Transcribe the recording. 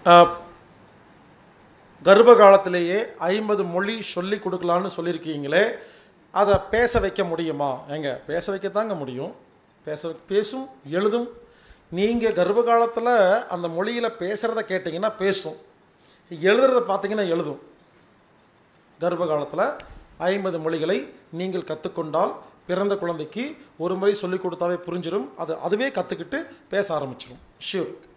கர்ப்ப காலத்திலேயே 50 மொழி சொல்லி கொடுக்கலான்னு சொல்லியிருக்கீங்களே, அதை பேச வைக்க முடியுமா? ஏங்க பேச வைக்கத்தாங்க முடியும். பேசும், எழுதும். நீங்கள் கர்ப்ப காலத்தில் அந்த மொழியில் பேசுகிறத கேட்டிங்கன்னா பேசும், எழுதுறத பார்த்தீங்கன்னா எழுதும். கர்ப்ப காலத்தில் 50 மொழிகளை நீங்கள் கற்றுக்கொண்டால் பிறந்த குழந்தைக்கு ஒரு முறை சொல்லிக் கொடுத்தாவே புரிஞ்சிடும். அதுவே கற்றுக்கிட்டு பேச ஆரம்பிச்சிடும். ஷியூர்.